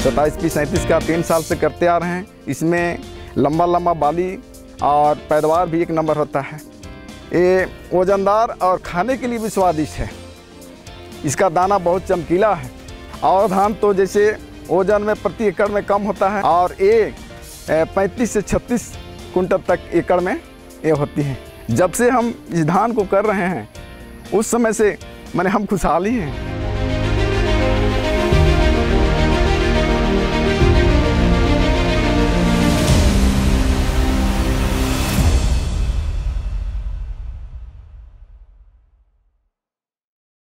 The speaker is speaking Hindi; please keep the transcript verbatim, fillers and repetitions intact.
सत्ताईस पी सैंतीस का तीन साल से करते आ रहे हैं। इसमें लंबा लंबा बाली और पैदावार भी एक नंबर होता है। ये वजनदार और खाने के लिए भी स्वादिष्ट है। इसका दाना बहुत चमकीला है और धान तो जैसे वजन में प्रति एकड़ में कम होता है और ये पैंतीस से छत्तीस कुंटल तक एकड़ में ये होती है। जब से हम इस धान को कर रहे हैं उस समय से मैंने हम खुशहाली हैं।